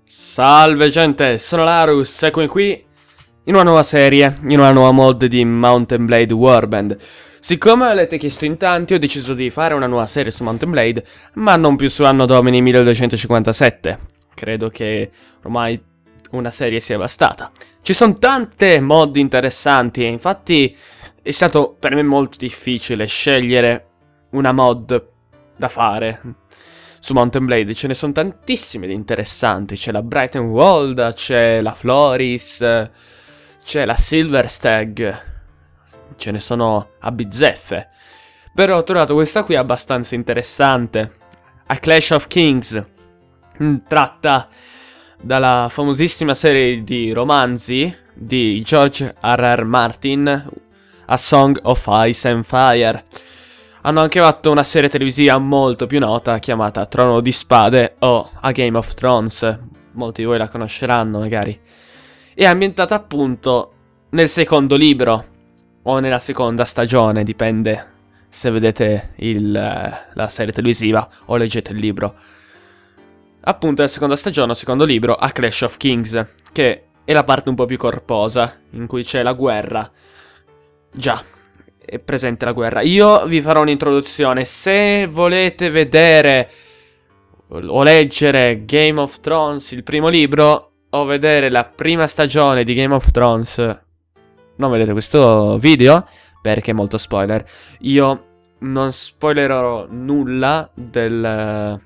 Salve gente, sono Larus, eccomi qui in una nuova serie, in una nuova mod di Mount & Blade Warband. Siccome l'avete chiesto in tanti, ho deciso di fare una nuova serie su Mount & Blade, ma non più su Anno Domini 1257. Credo che ormai una serie sia bastata. Ci sono tante mod interessanti e infatti è stato per me molto difficile scegliere una mod da fare. Su Mount & Blade ce ne sono tantissime di interessanti. C'è la Brightenwald, c'è la Floris, c'è la Silverstag. Ce ne sono a bizzeffe. Però ho trovato questa qui abbastanza interessante. A Clash of Kings. Tratta dalla famosissima serie di romanzi di George R.R. Martin, A Song of Ice and Fire. Hanno anche fatto una serie televisiva molto più nota chiamata Trono di Spade o A Game of Thrones. Molti di voi la conosceranno magari. È ambientata appunto nel secondo libro o nella seconda stagione, dipende se vedete la serie televisiva o leggete il libro. Appunto nella seconda stagione o secondo libro A Clash of Kings, che è la parte un po' più corposa, in cui c'è la guerra. Già, è presente la guerra. Io vi farò un'introduzione. Se volete vedere o leggere Game of Thrones, il primo libro, o vedere la prima stagione di Game of Thrones, non vedete questo video perché è molto spoiler. Io non spoilerò nulla del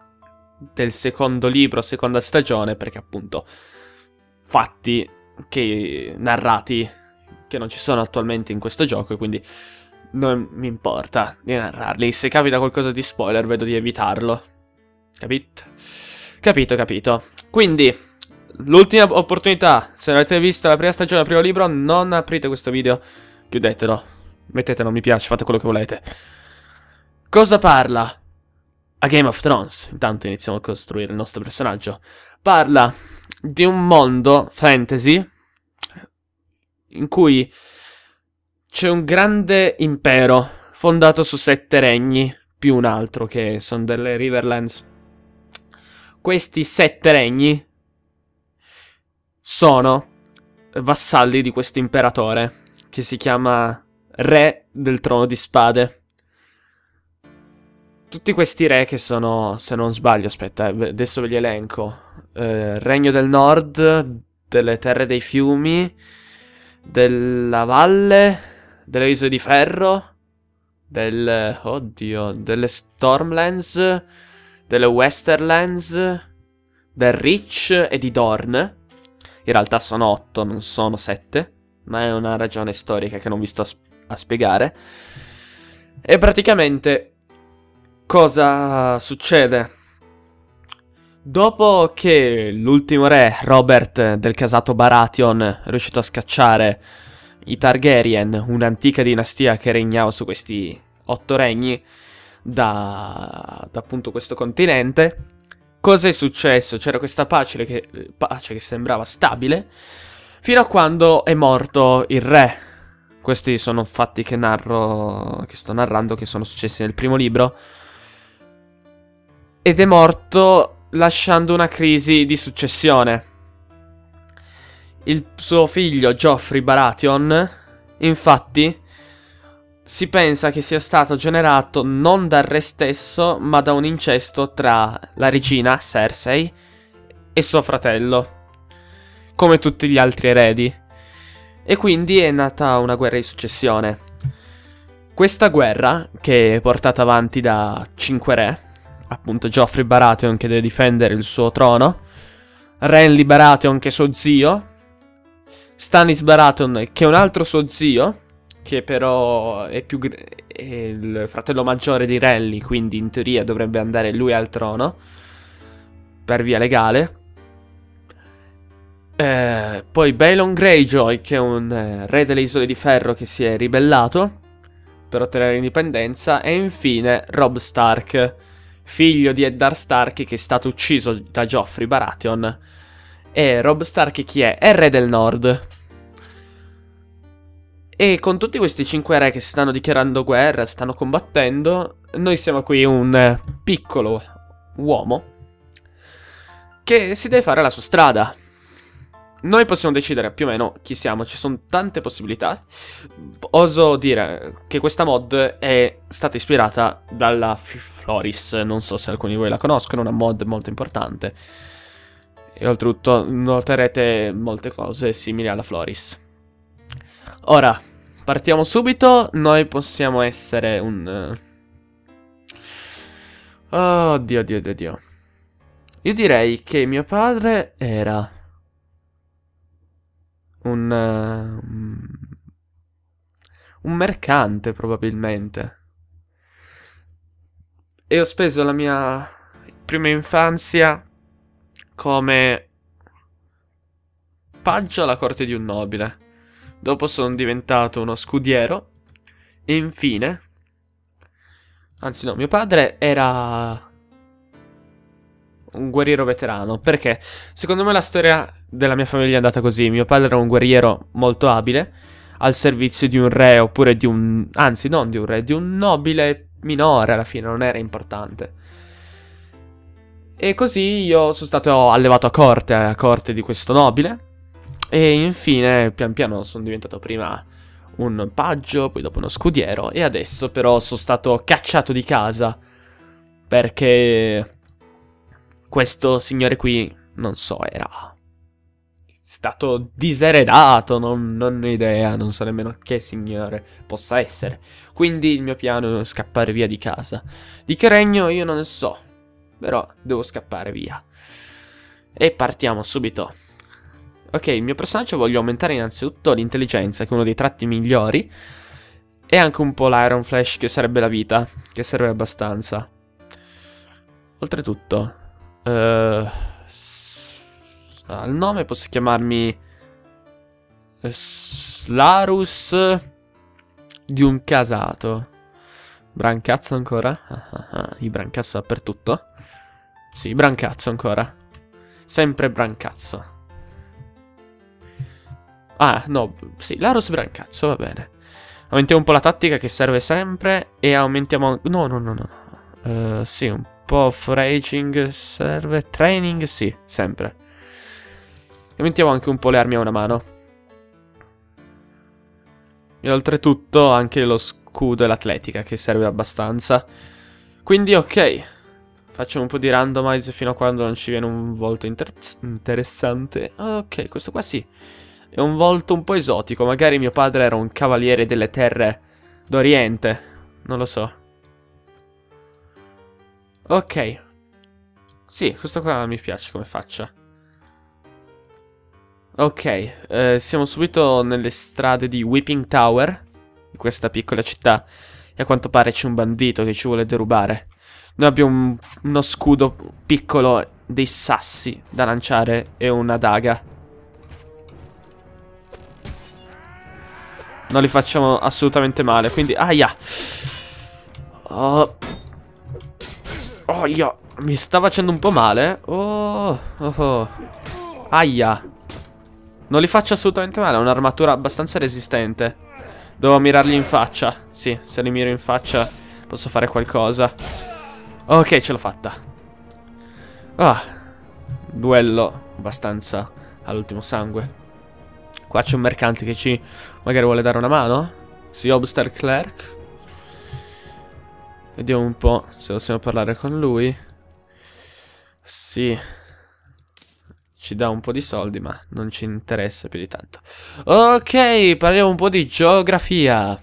secondo libro, seconda stagione, perché appunto fatti narrati che non ci sono attualmente in questo gioco e quindi non mi importa di narrarli. Se capita qualcosa di spoiler vedo di evitarlo. Capito? Capito. Quindi l'ultima opportunità, se non avete visto la prima stagione del primo libro, non aprite questo video, chiudetelo, mettete non mi piace, fate quello che volete. Cosa parla A Game of Thrones? Intanto iniziamo a costruire il nostro personaggio. Parla di un mondo fantasy in cui c'è un grande impero fondato su 7 regni, più un altro che sono delle Riverlands. Questi 7 regni sono vassalli di questo imperatore, che si chiama Re del Trono di Spade. Tutti questi re che sono, se non sbaglio, aspetta, adesso ve li elenco. Regno del Nord, delle Terre dei Fiumi, della Valle, delle Isole di Ferro, delle Stormlands, delle Westerlands, del Reach e di Dorne. In realtà sono 8, non sono 7, ma è una ragione storica che non vi sto a spiegare. E praticamente cosa succede? Dopo che l'ultimo re, Robert del casato Baratheon, è riuscito a scacciare i Targaryen, un'antica dinastia che regnava su questi 8 regni, da appunto questo continente, cosa è successo? C'era questa pace che sembrava stabile, fino a quando è morto il re. Questi sono fatti che sto narrando, che sono successi nel primo libro. Ed è morto lasciando una crisi di successione. Il suo figlio Joffrey Baratheon, infatti, si pensa che sia stato generato non dal re stesso, ma da un incesto tra la regina Cersei e suo fratello, come tutti gli altri eredi. E quindi è nata una guerra di successione. Questa guerra, che è portata avanti da 5 re, appunto Joffrey Baratheon che deve difendere il suo trono, Renly Baratheon che è suo zio, Stannis Baratheon che è un altro suo zio, che però è il fratello maggiore di Renly, quindi in teoria dovrebbe andare lui al trono per via legale. Poi Balon Greyjoy che è un re delle Isole di Ferro che si è ribellato per ottenere l'indipendenza. E infine Robb Stark, figlio di Eddard Stark, che è stato ucciso da Joffrey Baratheon. E Robb Stark chi è? È il re del Nord. E con tutti questi 5 re che si stanno dichiarando guerra, stanno combattendo, noi siamo qui un piccolo uomo che si deve fare la sua strada. Noi possiamo decidere più o meno chi siamo, ci sono tante possibilità. Oso dire che questa mod è stata ispirata dalla Floris, non so se alcuni di voi la conoscono, è una mod molto importante. E oltretutto noterete molte cose simili alla Floris. Ora, partiamo subito, noi possiamo essere un... Oh, Dio. Io direi che mio padre era... un mercante, probabilmente. E ho speso la mia prima infanzia come paggio alla corte di un nobile. Dopo sono diventato uno scudiero. E infine... Anzi no, mio padre era un guerriero veterano. Perché? Secondo me la storia della mia famiglia è andata così. Mio padre era un guerriero molto abile, al servizio di un re oppure di un... Anzi, non di un re, di un nobile minore alla fine, non era importante. E così io sono stato allevato a corte di questo nobile. E infine, pian piano, sono diventato prima un paggio, poi dopo uno scudiero. E adesso però sono stato cacciato di casa perché questo signore qui, non so, era stato diseredato, non ho idea, non so nemmeno che signore possa essere. Quindi il mio piano è scappare via di casa. Di che regno io non ne so, però devo scappare via. E partiamo subito. Ok, il mio personaggio voglio aumentare innanzitutto l'intelligenza, che è uno dei tratti migliori. E anche un po' l'Iron Flash, che sarebbe la vita, che serve abbastanza. Oltretutto, al nome posso chiamarmi Larus di un casato. Brancazzo ancora? Il brancazzo dappertutto. Sì, brancazzo ancora. Sempre brancazzo. Ah, no, sì, Larus Brancazzo, va bene. Aumentiamo un po' la tattica che serve sempre. E aumentiamo... No. Sì, un po' foraging serve. Training, sì, sempre. E aumentiamo anche un po' le armi a una mano. E oltretutto anche lo scudo e l'atletica, che serve abbastanza. Quindi ok. Facciamo un po' di randomize fino a quando non ci viene un volto interessante. Ok, questo qua sì. È un volto un po' esotico. Magari mio padre era un cavaliere delle terre d'Oriente. Non lo so. Ok. Sì, questo qua mi piace come faccia. Ok, siamo subito nelle strade di Weeping Tower, in questa piccola città. E a quanto pare c'è un bandito che ci vuole derubare. Noi abbiamo uno scudo piccolo, dei sassi da lanciare e una daga. Non li facciamo assolutamente male, quindi... Aia! Oh, mi sta facendo un po' male. Aia! Non li faccio assolutamente male, è un'armatura abbastanza resistente. Devo mirarli in faccia. Sì, se li miro in faccia posso fare qualcosa. Ok, ce l'ho fatta. Duello abbastanza all'ultimo sangue. Qua c'è un mercante che ci magari vuole dare una mano. Sì, Obster Clerk. Vediamo un po' se possiamo parlare con lui. Sì. Ci dà un po' di soldi, ma non ci interessa più di tanto. Ok, parliamo un po' di geografia.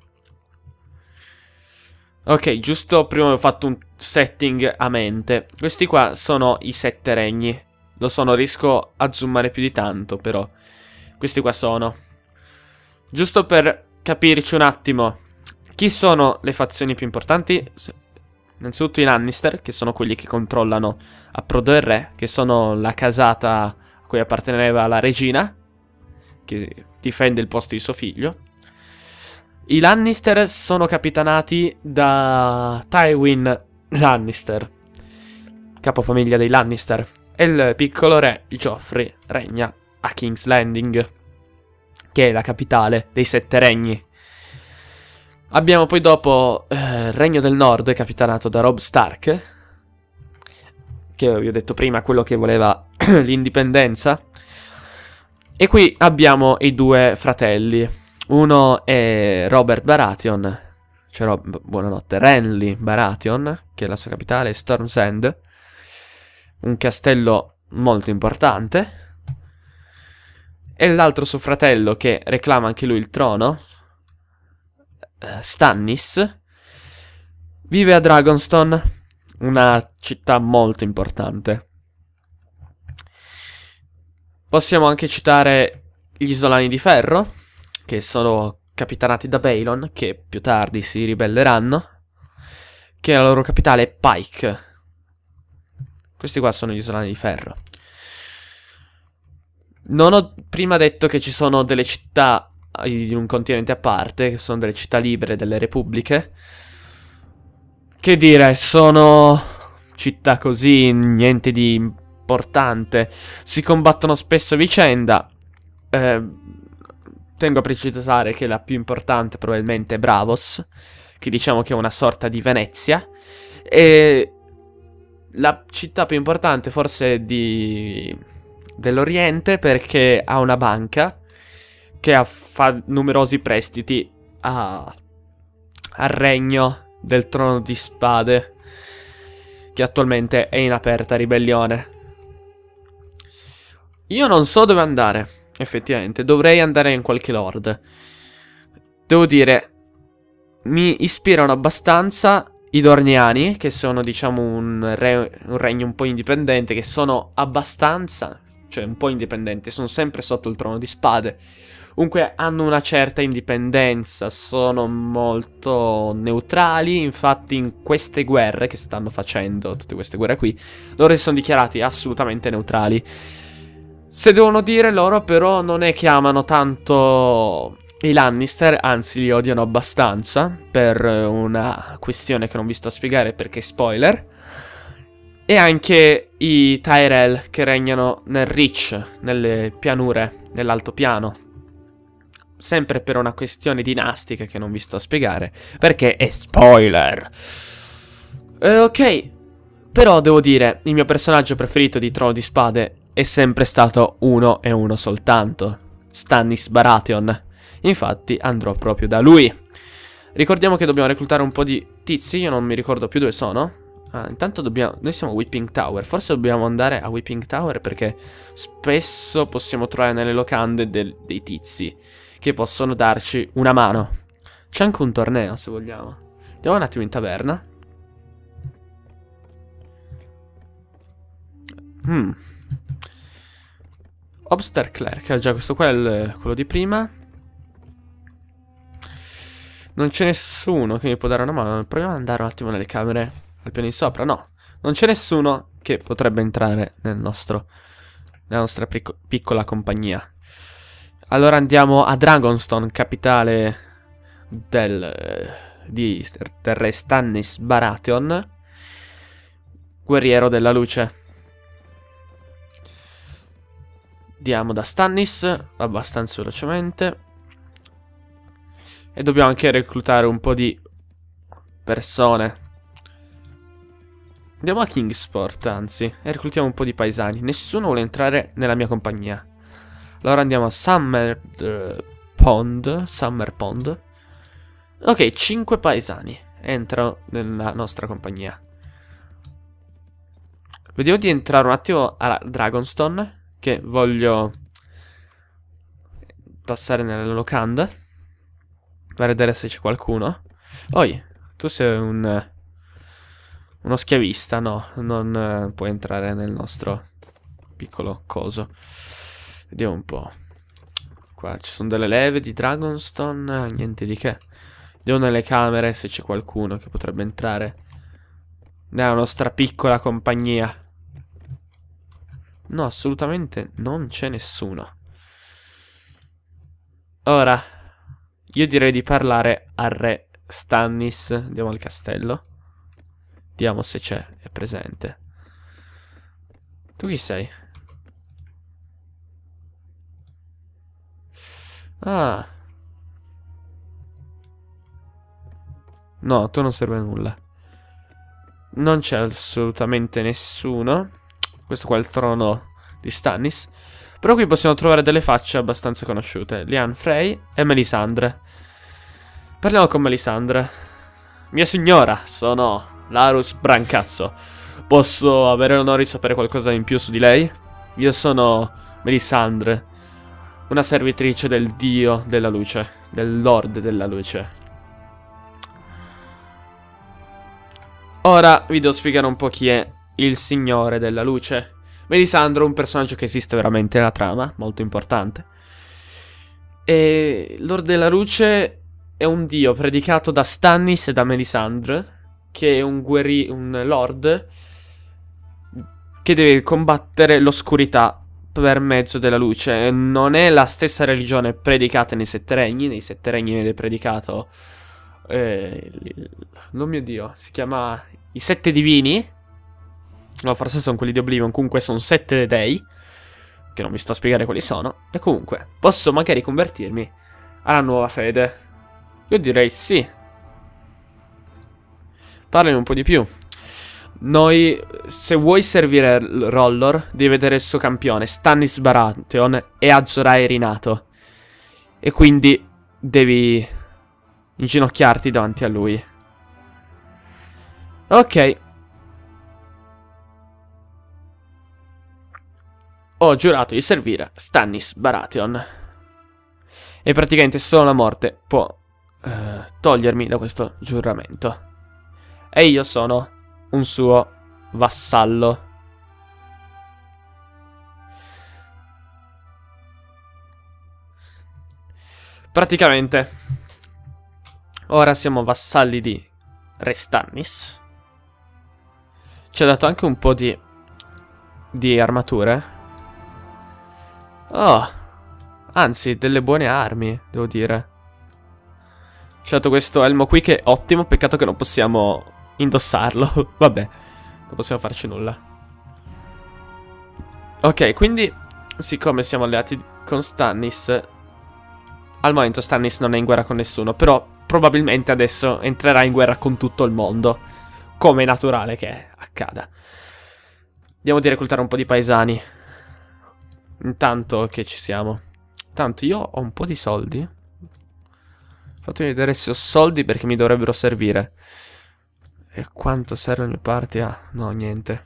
Ok, giusto prima ho fatto un setting a mente. Questi qua sono i 7 regni. Lo so, riesco a zoomare più di tanto, però questi qua sono. Giusto per capirci un attimo. Chi sono le fazioni più importanti? Innanzitutto i Lannister, che sono quelli che controllano Approdo e Re, che sono la casata a cui apparteneva la regina, che difende il posto di suo figlio. I Lannister sono capitanati da Tywin Lannister, capofamiglia dei Lannister. E il piccolo re, Joffrey, regna a King's Landing, che è la capitale dei 7 regni. Abbiamo poi dopo Regno del Nord, capitanato da Robb Stark, che vi ho detto prima, quello che voleva l'indipendenza. E qui abbiamo i due fratelli. Uno è Robert Baratheon, cioè buonanotte, Renly Baratheon, che la sua capitale è Storm's End, un castello molto importante. E l'altro suo fratello, che reclama anche lui il trono, Stannis, vive a Dragonstone, una città molto importante. Possiamo anche citare gli Isolani di Ferro, che sono capitanati da Balon, che più tardi si ribelleranno, che la loro capitale è Pike. Questi qua sono gli Isolani di Ferro. Non ho prima detto che ci sono delle città in un continente a parte, che sono delle città libere, delle repubbliche. Che dire, sono città così, niente di importante. Si combattono spesso a vicenda. Tengo a precisare che la più importante probabilmente è Bravos, che diciamo che è una sorta di Venezia. E la città più importante forse è dell'Oriente, perché ha una banca che fa numerosi prestiti al regno del Trono di Spade, che attualmente è in aperta ribellione. Io non so dove andare, effettivamente. Dovrei andare in qualche lord. Devo dire, mi ispirano abbastanza i Dorniani, che sono, diciamo, un regno un po' indipendente, che sono abbastanza, cioè un po' indipendenti, sono sempre sotto il Trono di Spade. Comunque hanno una certa indipendenza, sono molto neutrali. Infatti in queste guerre che stanno facendo, tutte queste guerre qui, loro si sono dichiarati assolutamente neutrali. Se devono dire, loro però non è che amano tanto i Lannister, anzi li odiano abbastanza, per una questione che non vi sto a spiegare perché spoiler. E anche i Tyrell, che regnano nel Reach, nelle pianure, nell'altopiano. Sempre per una questione dinastica che non vi sto a spiegare, perché è spoiler. Ok, però devo dire, il mio personaggio preferito di Trono di Spade è sempre stato uno e uno soltanto: Stannis Baratheon. Infatti andrò proprio da lui. Ricordiamo che dobbiamo reclutare un po' di tizi, io non mi ricordo più dove sono. Intanto dobbiamo... Noi siamo a Weeping Tower. Forse dobbiamo andare a Weeping Tower, perché spesso possiamo trovare nelle locande dei tizi che possono darci una mano. C'è anche un torneo, se vogliamo. Andiamo un attimo in taverna. Obster Clerk. Già, questo qua è quello di prima. Non c'è nessuno che mi può dare una mano. Proviamo ad andare un attimo nelle camere al piano di sopra. No, non c'è nessuno che potrebbe entrare nella nostra piccola compagnia. Allora andiamo a Dragonstone, capitale del re Stannis Baratheon, guerriero della luce. Andiamo da Stannis abbastanza velocemente. E dobbiamo anche reclutare un po' di persone. Andiamo a Kingsport, anzi, e reclutiamo un po' di paesani. Nessuno vuole entrare nella mia compagnia. Allora andiamo a Summer Pond. Ok, 5 paesani entrano nella nostra compagnia. Vediamo di entrare un attimo a Dragonstone, che voglio passare nella locanda per vedere se c'è qualcuno. Oi, tu sei uno schiavista, no? Non puoi entrare nel nostro piccolo coso. Vediamo un po'. Qua ci sono delle leve di Dragonstone, niente di che. Vediamo nelle camere se c'è qualcuno che potrebbe entrare nella nostra piccola compagnia. No, assolutamente non c'è nessuno. Ora, io direi di parlare al re Stannis. Andiamo al castello. Vediamo se è presente. Tu chi sei? Ah. No, tu non serve a nulla. Non c'è assolutamente nessuno. Questo qua è il trono di Stannis. Però qui possiamo trovare delle facce abbastanza conosciute. Lyanna Frey e Melisandre. Parliamo con Melisandre. Mia signora, sono Larus Brancazzo. Posso avere l'onore di sapere qualcosa in più su di lei? Io sono Melisandre, una servitrice del dio della luce, del lord della luce. Ora vi devo spiegare un po' chi è il signore della luce. Melisandre è un personaggio che esiste veramente nella trama, molto importante. E Lord della luce è un dio predicato da Stannis e da Melisandre, che è un lord che deve combattere l'oscurità per mezzo della luce. Non è la stessa religione predicata nei Sette Regni. Nei Sette Regni viene predicato oh mio Dio, si chiama i Sette Divini. No, forse sono quelli di Oblivion. Comunque sono 7 dei, che non mi sto a spiegare quali sono. E comunque posso magari convertirmi alla nuova fede. Io direi sì. Parlami un po' di più. Noi, se vuoi servire Rollor, devi vedere il suo campione, Stannis Baratheon e Azor Ahai rinato. E quindi devi inginocchiarti davanti a lui. Ok. Ho giurato di servire Stannis Baratheon. E praticamente solo la morte può togliermi da questo giuramento. E io sono un suo vassallo. Praticamente ora siamo vassalli di Re Stannis. Ci ha dato anche un po' di armature. Oh, anzi, delle buone armi, devo dire. Ci ha dato questo elmo qui che è ottimo. Peccato che non possiamo indossarlo. Vabbè, non possiamo farci nulla. Ok, quindi siccome siamo alleati con Stannis, al momento Stannis non è in guerra con nessuno, però probabilmente adesso entrerà in guerra con tutto il mondo, come è naturale che accada. Andiamo di reclutare un po' di paesani intanto che ci siamo. Tanto io ho un po' di soldi. Fatemi vedere se ho soldi, perché mi dovrebbero servire. E quanto serve il mio party? Ah, no, niente.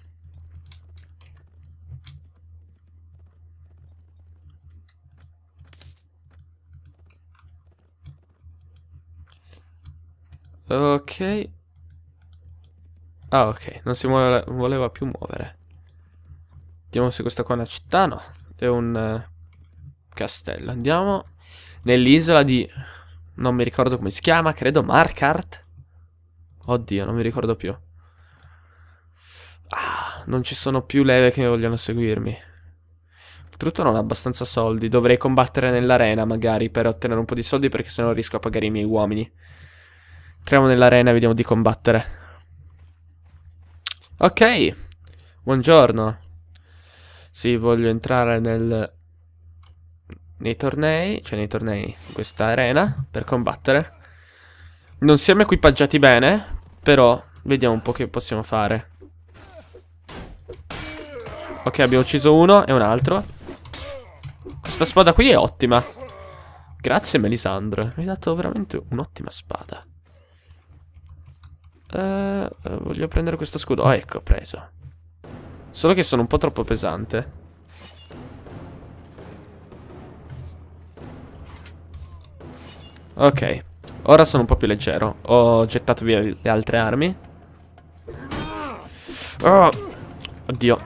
Ok. Ah, ok, non si voleva più muovere. Vediamo se questa qua è una città. No, è un castello. Andiamo nell'isola di... non mi ricordo come si chiama, credo Markarth. Oddio, non mi ricordo più. Ah, non ci sono più leve che vogliono seguirmi. Oltretutto non ho abbastanza soldi. Dovrei combattere nell'arena magari per ottenere un po' di soldi, perché sennò riesco a pagare i miei uomini. Entriamo nell'arena e vediamo di combattere. Ok. Buongiorno. Sì, voglio entrare nei tornei. Cioè nei tornei, in questa arena, per combattere. Non siamo equipaggiati bene, però vediamo un po' che possiamo fare. Ok, abbiamo ucciso uno e un altro. Questa spada qui è ottima. Grazie Melisandre, mi hai dato veramente un'ottima spada. Voglio prendere questo scudo. Oh, ecco, ho preso. Solo che sono un po' troppo pesante. Ok, ora sono un po' più leggero. Ho gettato via le altre armi. Oh, oddio.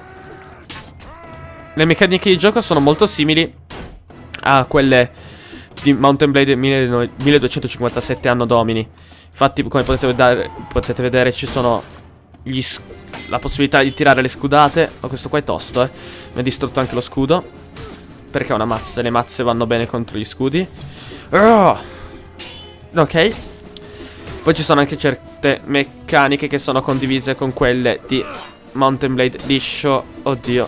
Le meccaniche di gioco sono molto simili a quelle di Mount & Blade 1257 Anno Domini. Infatti, come potete vedere, ci sono la possibilità di tirare le scudate. Oh, questo qua è tosto, mi ha distrutto anche lo scudo, perché è una mazza. Le mazze vanno bene contro gli scudi. Ok. Poi ci sono anche certe meccaniche che sono condivise con quelle di Mount & Blade liscio. Oddio.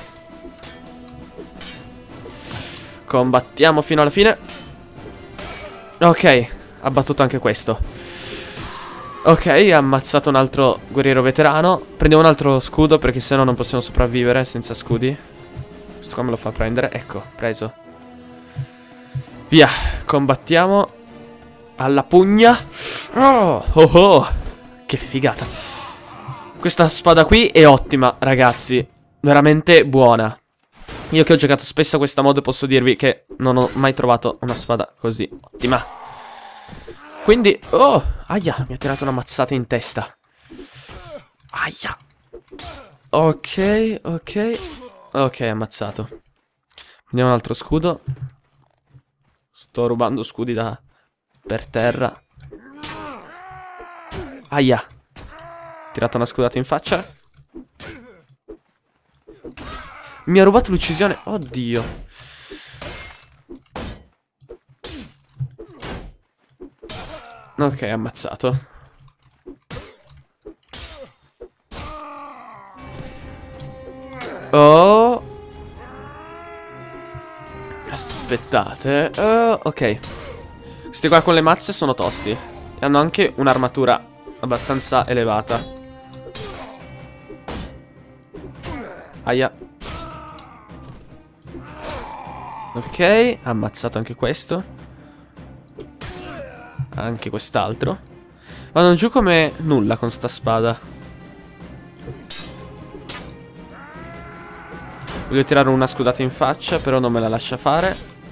Combattiamo fino alla fine. Ok, ha battuto anche questo. Ok, ha ammazzato un altro guerriero veterano. Prendiamo un altro scudo perché sennò non possiamo sopravvivere senza scudi. Questo qua me lo fa prendere. Ecco, preso. Via, combattiamo. Alla pugna. Oh, oh, oh. Che figata. Questa spada qui è ottima, ragazzi. Veramente buona. Io che ho giocato spesso a questa mod posso dirvi che non ho mai trovato una spada così ottima. Quindi, oh, aia, mi ha tirato una mazzata in testa. Aia. Ok, ok. Ok, ammazzato. Prendiamo un altro scudo. Sto rubando scudi da per terra. Aia. Tirato una scudata in faccia. Mi ha rubato l'uccisione. Oddio. Ok, ammazzato. Oh. Aspettate. Ok. Questi qua con le mazze sono tosti. E hanno anche un'armatura abbastanza elevata. Aia. Ok, ammazzato anche questo. Anche quest'altro. Vanno giù come nulla con sta spada. Voglio tirare una scudata in faccia, però non me la lascia fare.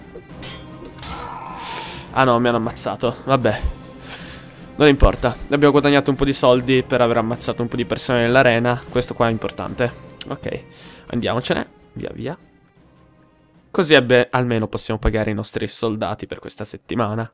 Ah no, mi hanno ammazzato. Vabbè, non importa. Abbiamo guadagnato un po' di soldi per aver ammazzato un po' di persone nell'arena. Questo qua è importante. Ok, andiamocene. Via via. Così almeno possiamo pagare i nostri soldati per questa settimana.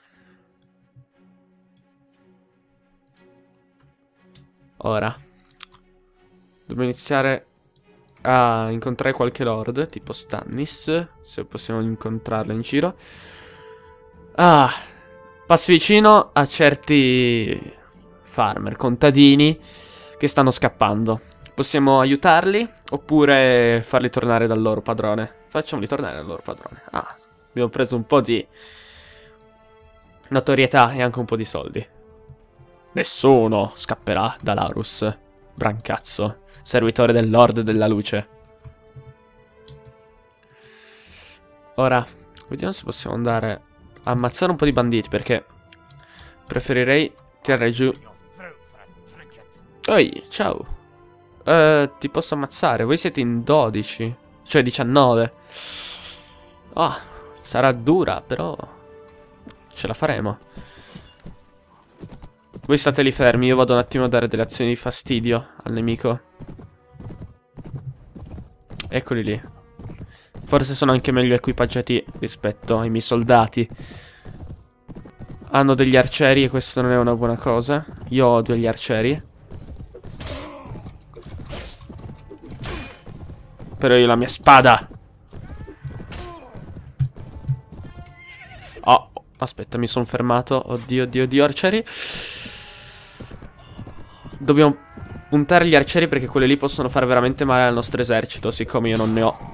Ora dobbiamo iniziare a incontrare qualche lord, tipo Stannis, se possiamo incontrarlo in giro. Ah, passi vicino a certi farmer, contadini che stanno scappando. Possiamo aiutarli oppure farli tornare dal loro padrone. Facciamoli tornare dal loro padrone. Ah, abbiamo preso un po' di notorietà e anche un po' di soldi. Nessuno scapperà da Larus, brancazzo, servitore del Lord della Luce. Ora, vediamo se possiamo andare a ammazzare un po' di banditi, perché preferirei tirare giù. Oi, ciao. Ti posso ammazzare, voi siete in 12, cioè 19. Ah, sarà dura, però ce la faremo. Voi state lì fermi, io vado un attimo a dare delle azioni di fastidio al nemico. Eccoli lì. Forse sono anche meglio equipaggiati rispetto ai miei soldati. Hanno degli arcieri e questo non è una buona cosa. Io odio gli arcieri. Però io ho la mia spada. Oh, aspetta, mi sono fermato. Oddio, oddio, oddio, arcieri. Dobbiamo puntare gli arcieri perché quelli lì possono fare veramente male al nostro esercito, siccome io non ne ho.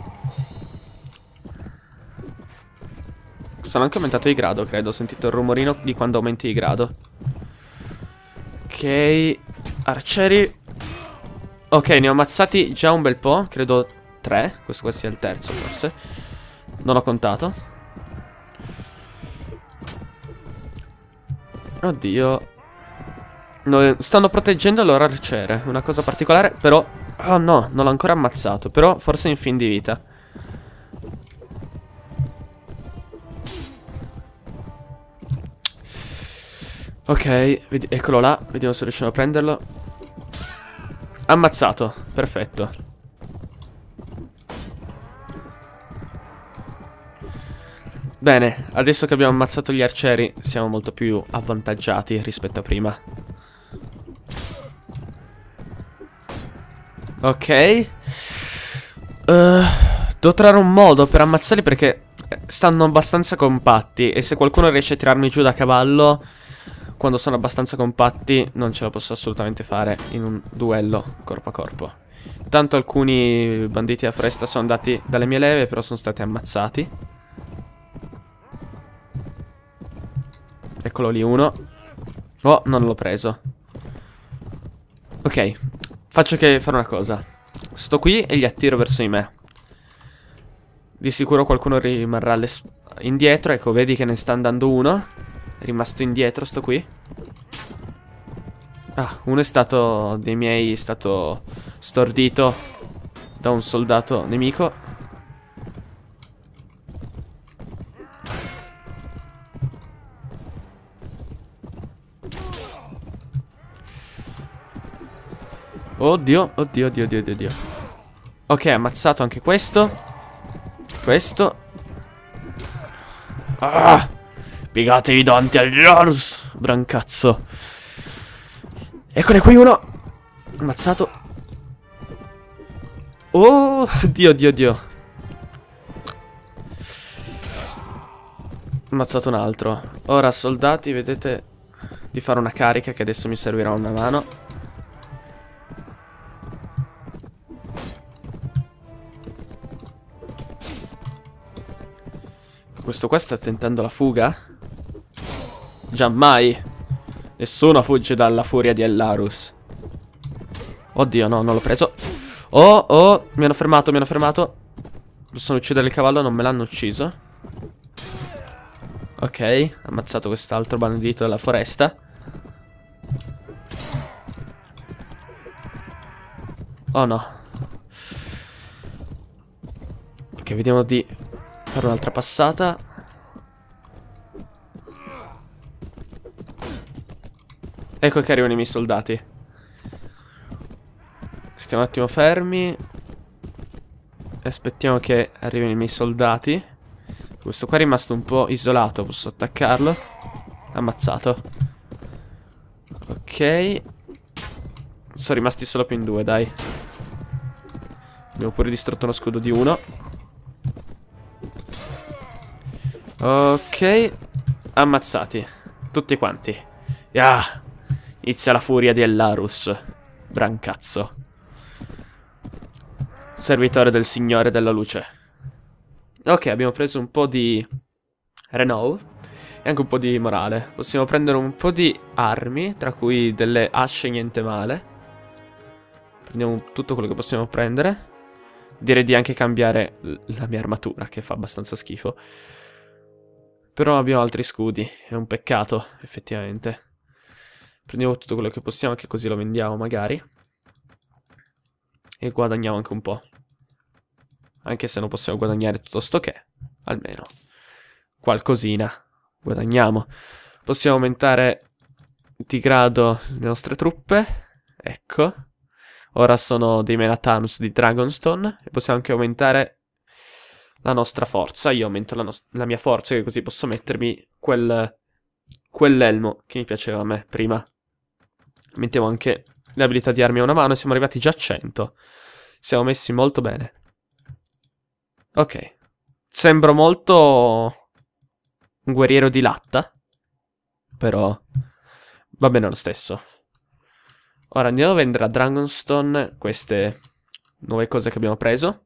Sono anche aumentato di grado, credo. Ho sentito il rumorino di quando aumenti di grado. Ok, arcieri. Ok, ne ho ammazzati già un bel po'. Credo 3. Questo qua sia il terzo, forse. Non ho contato. Oddio. No, stanno proteggendo il loro arciere. Una cosa particolare, però. Oh no, non l'ho ancora ammazzato. Però forse è in fin di vita. Ok, eccolo là. Vediamo se riusciamo a prenderlo. Ammazzato, perfetto. Bene, adesso che abbiamo ammazzato gli arcieri siamo molto più avvantaggiati rispetto a prima. Ok. Devo trovare un modo per ammazzarli perché stanno abbastanza compatti. E se qualcuno riesce a tirarmi giù da cavallo quando sono abbastanza compatti non ce la posso assolutamente fare in un duello corpo a corpo. Tanto alcuni banditi a foresta sono andati dalle mie leve, però sono stati ammazzati. Eccolo lì uno. Oh, non l'ho preso. Ok, faccio che fare una cosa. Sto qui e li attiro verso di me. Di sicuro qualcuno rimarrà indietro. Ecco, vedi che ne sta andando uno. È rimasto indietro, sto qui. Ah, uno è stato dei miei, è stato stordito da un soldato nemico. Oddio, oddio, oddio, oddio, oddio. Ok, ammazzato anche questo. Questo. Ah! Piegatevi davanti agli Horus, brancazzo. Eccone qui uno. Ammazzato. Oh, Dio, Dio, Dio. Ammazzato un altro. Ora, soldati, vedete di fare una carica che adesso mi servirà una mano. Questo qua sta tentando la fuga? Giammai. Nessuno fugge dalla furia di Ellarus. Oddio, no, non l'ho preso. Oh, oh, mi hanno fermato, mi hanno fermato. Possono uccidere il cavallo, non me l'hanno ucciso. Ok, ammazzato quest'altro bandito della foresta. Oh no. Ok, vediamo di fare un'altra passata. Ecco che arrivano i miei soldati. Stiamo un attimo fermi. Aspettiamo che arrivino i miei soldati. Questo qua è rimasto un po' isolato. Posso attaccarlo. Ammazzato. Ok. Sono rimasti solo più in due, dai. Abbiamo pure distrutto uno scudo di uno. Ok. Ammazzati. Tutti quanti. Ah, inizia la furia di Ellarus. Brancazzo. Servitore del Signore della Luce. Ok, abbiamo preso un po' di renou e anche un po' di morale. Possiamo prendere un po' di armi, tra cui delle asce niente male. Prendiamo tutto quello che possiamo prendere. Direi di anche cambiare la mia armatura, che fa abbastanza schifo. Però abbiamo altri scudi, è un peccato, effettivamente. Prendiamo tutto quello che possiamo, che così lo vendiamo magari. E guadagniamo anche un po'. Anche se non possiamo guadagnare tutto sto che, almeno qualcosina guadagniamo. Possiamo aumentare di grado le nostre truppe. Ecco. Ora sono dei Menatanus di Dragonstone. E possiamo anche aumentare la nostra forza. Io aumento la mia forza, che così posso mettermi quell'elmo che mi piaceva a me prima. Mettiamo anche le abilità di armi a una mano e siamo arrivati già a 100. Siamo messi molto bene. Ok. Sembro molto un guerriero di latta. Però va bene lo stesso. Ora andiamo a vendere a Dragonstone queste nuove cose che abbiamo preso.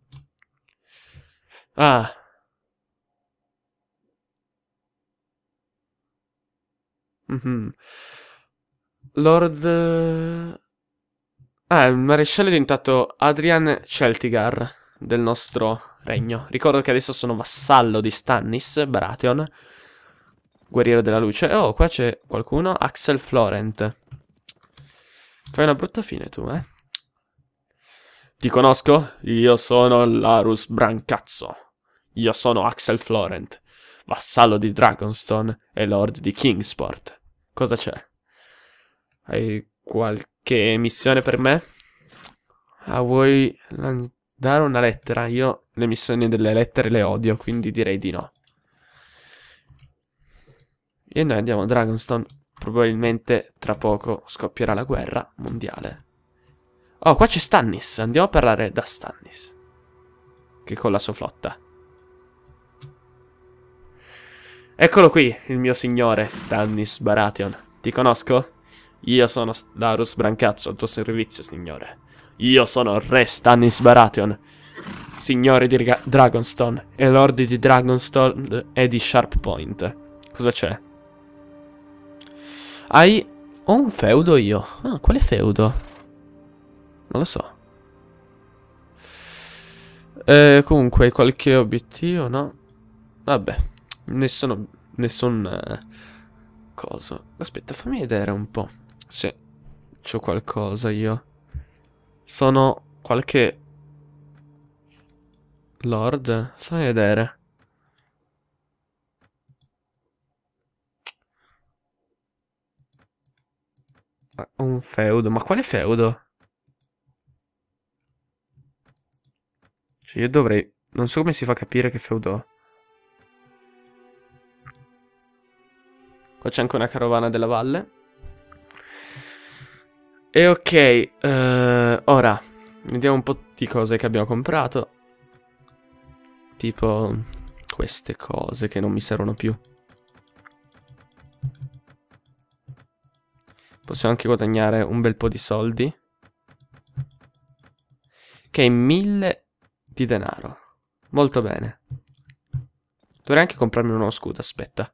Ah. Lord... Ah, il maresciallo è diventato Adrian Celtigar del nostro regno. Ricordo che adesso sono vassallo di Stannis Baratheon, guerriero della luce. Oh, qua c'è qualcuno. Axel Florent. Fai una brutta fine tu, eh? Ti conosco? Io sono Larus Brancazzo. Io sono Axel Florent, vassallo di Dragonstone e lord di Kingsport. Cosa c'è? Hai qualche missione per me? Ah, vuoi dare una lettera? Io le missioni delle lettere le odio, quindi direi di no. E noi andiamo a Dragonstone. Probabilmente tra poco scoppierà la guerra mondiale. Oh, qua c'è Stannis. Andiamo a parlare da Stannis, che con la sua flotta. Eccolo qui, il mio signore Stannis Baratheon. Ti conosco? Io sono Larus Brancazzo, al tuo servizio, signore. Io sono re Stannis Baratheon, signore di Dragonstone e lord di Dragonstone e di Sharp Point. Cosa c'è? Hai Ho un feudo io. Ah, quale feudo? Non lo so. Comunque, hai qualche obiettivo, no? Vabbè, nessun coso. Aspetta, fammi vedere un po'. Sì, c'ho qualcosa io. Sono qualche lord? Fammi vedere. Un feudo, ma quale feudo? Cioè, io dovrei... Non so come si fa a capire che feudo ho. Qua c'è anche una carovana della valle. E ok, ora vediamo un po' di cose che abbiamo comprato. Tipo queste cose che non mi servono più. Possiamo anche guadagnare un bel po' di soldi. Che è 1000 di denaro. Molto bene. Dovrei anche comprarmi un nuovo scudo, aspetta.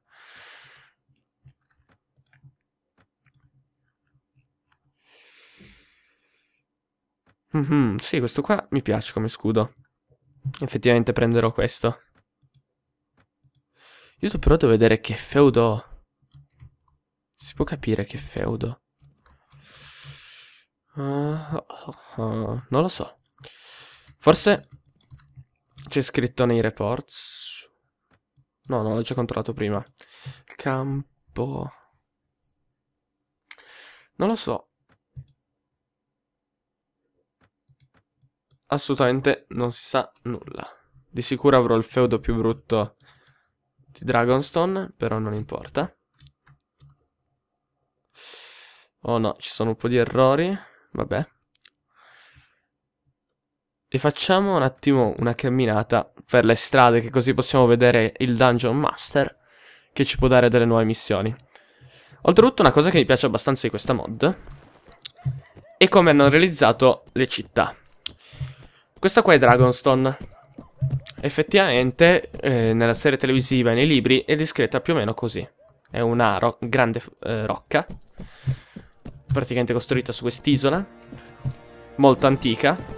Sì, questo qua mi piace come scudo. Effettivamente prenderò questo. Io sto però devo vedere che feudo ho. Si può capire che feudo? Non lo so. Forse c'è scritto nei reports. No, l'ho già controllato prima. Campo. Non lo so. Assolutamente non si sa nulla. Di sicuro avrò il feudo più brutto di Dragonstone, però non importa. Oh no, ci sono un po' di errori. Vabbè. E facciamo un attimo una camminata per le strade, che così possiamo vedere il Dungeon Master, che ci può dare delle nuove missioni. Oltretutto una cosa che mi piace abbastanza di questa mod è come hanno realizzato le città. Questa qua è Dragonstone. Effettivamente nella serie televisiva e nei libri è descritta più o meno così. È una grande rocca, praticamente costruita su quest'isola, molto antica.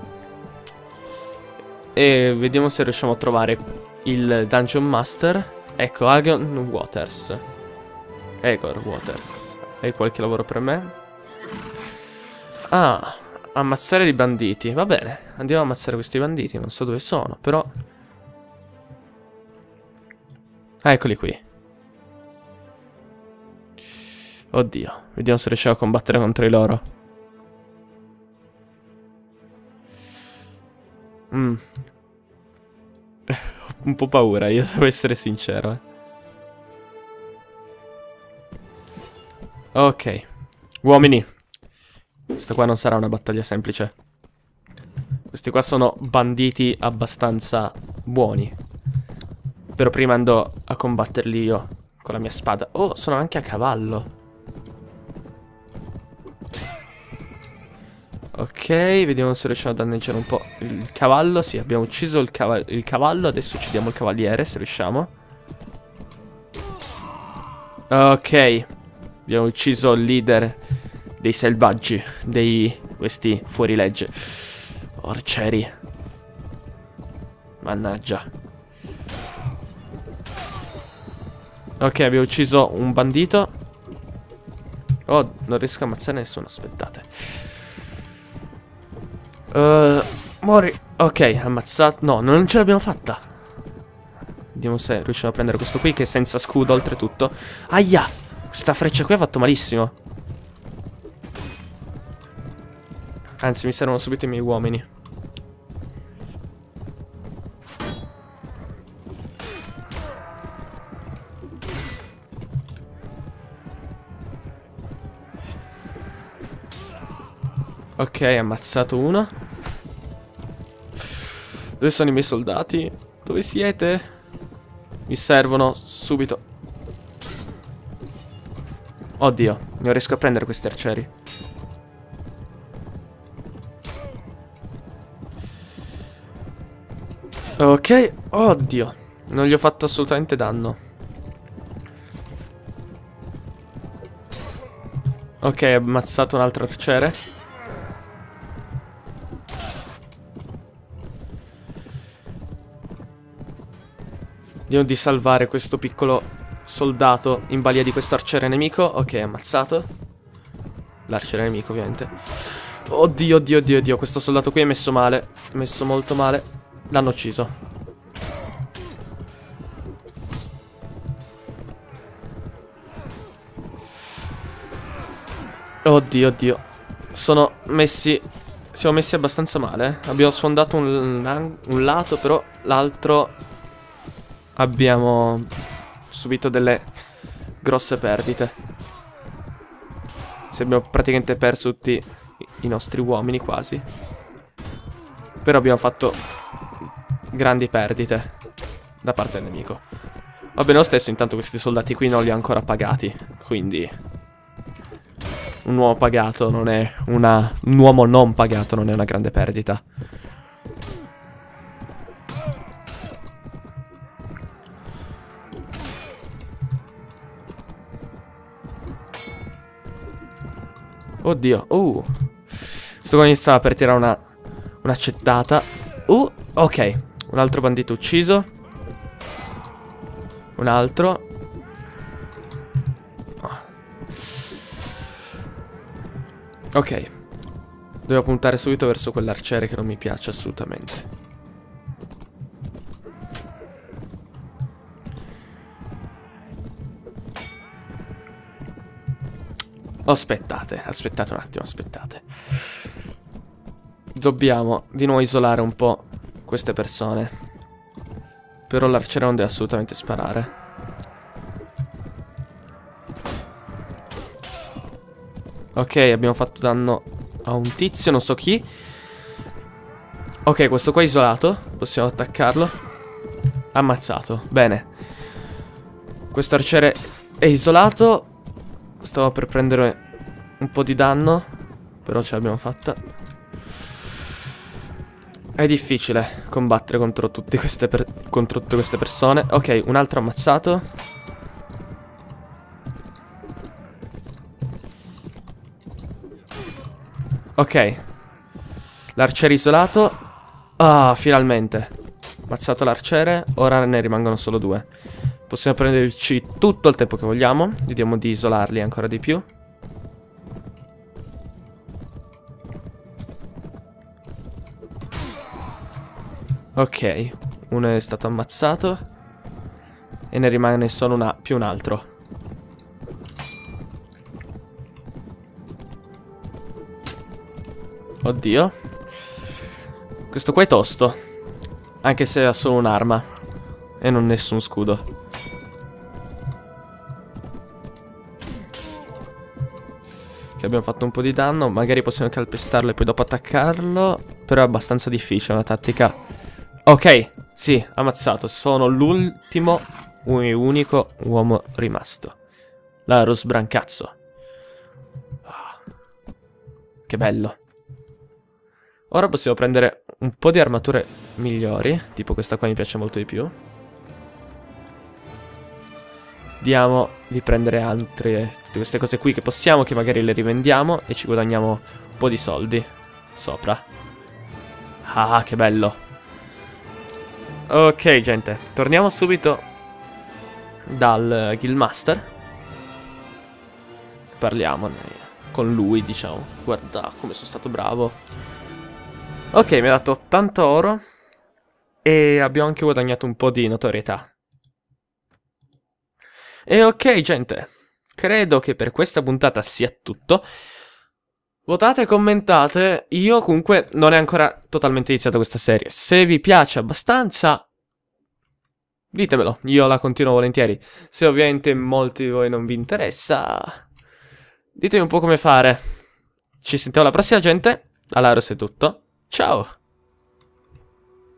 E vediamo se riusciamo a trovare il Dungeon Master. Ecco, Aegon Waters. Aegon Waters. Hai qualche lavoro per me? Ah, ammazzare dei banditi. Va bene, andiamo a ammazzare questi banditi. Non so dove sono, però... Ah, eccoli qui. Oddio, vediamo se riusciamo a combattere contro di loro. Ho un po' paura, io devo essere sincero. Ok. Uomini. Questa qua non sarà una battaglia semplice. Questi qua sono banditi abbastanza buoni. Però prima andò a combatterli io con la mia spada. Oh, sono anche a cavallo. Ok, vediamo se riusciamo a danneggiare un po' il cavallo. Sì, abbiamo ucciso il cavallo. Adesso uccidiamo il cavaliere, se riusciamo. Ok. Abbiamo ucciso il leader dei selvaggi. Questi fuorilegge. Arcieri. Mannaggia. Ok, abbiamo ucciso un bandito. Oh, non riesco a ammazzare nessuno, aspettate. Muori. Ok, ammazzato. No, non ce l'abbiamo fatta. Vediamo se riusciamo a prendere questo qui, che è senza scudo oltretutto. Aia! Questa freccia qui ha fatto malissimo. Anzi, mi servono subito i miei uomini. Ok, ammazzato uno. Dove sono i miei soldati? Dove siete? Mi servono subito. Oddio, non riesco a prendere questi arcieri. Ok, oddio. Non gli ho fatto assolutamente danno. Ok, ho ammazzato un altro arciere. Vediamo di salvare questo piccolo soldato in balia di questo arciere nemico. Ok, ammazzato. L'arciere nemico, ovviamente. Oddio, oddio, oddio, oddio. Questo soldato qui è messo male. È messo molto male. L'hanno ucciso. Oddio, oddio. Siamo messi abbastanza male. Abbiamo sfondato un lato, però l'altro abbiamo subito delle grosse perdite. Abbiamo praticamente perso tutti i nostri uomini, quasi. Però abbiamo fatto grandi perdite da parte del nemico. Va bene lo stesso, intanto questi soldati qui non li ho ancora pagati. Quindi un uomo pagato non è un uomo non pagato non è una grande perdita. Oddio, sto qua iniziava per tirare un'accettata. Ok, un altro bandito ucciso. Un altro. Ok. Devo puntare subito verso quell'arciere che non mi piace assolutamente. Aspettate un attimo, aspettate. Dobbiamo di nuovo isolare un po' queste persone. Però l'arciere non deve assolutamente sparare. Ok, abbiamo fatto danno a un tizio, non so chi. Ok, questo qua è isolato. Possiamo attaccarlo. Ammazzato, bene. Questo arciere è isolato. Stavo per prendere un po' di danno, però ce l'abbiamo fatta. È difficile combattere contro tutte queste persone. Ok, un altro ammazzato. Ok. L'arciere isolato. Ah, finalmente. Ammazzato l'arciere. Ora ne rimangono solo 2. Possiamo prenderci tutto il tempo che vogliamo. Vediamo di isolarli ancora di più. Ok, uno è stato ammazzato. E ne rimane solo più un altro. Oddio. Questo qua è tosto. Anche se ha solo un'arma. E non nessun scudo. Che abbiamo fatto un po' di danno. Magari possiamo calpestarlo e poi dopo attaccarlo. Però è abbastanza difficile, una tattica. Ok, sì, ammazzato. Sono l'ultimo e unico uomo rimasto. Larus Brancazzo. Che bello. Ora possiamo prendere un po' di armature migliori. Tipo questa qua mi piace molto di più. Vediamo di prendere altre, tutte queste cose qui che possiamo, che magari le rivendiamo e ci guadagniamo un po' di soldi sopra. Ah, che bello. Ok, gente, torniamo subito dal Guildmaster. Parliamo con lui, diciamo. Guarda come sono stato bravo. Ok, mi ha dato 80 oro e abbiamo anche guadagnato un po' di notorietà. E ok, gente, credo che per questa puntata sia tutto. Votate, commentate. Io comunque non è ancora totalmente iniziata questa serie. Se vi piace abbastanza, ditemelo, io la continuo volentieri. Se ovviamente molti di voi non vi interessa, ditemi un po' come fare. Ci sentiamo alla prossima, gente. Da Larus è tutto. Ciao!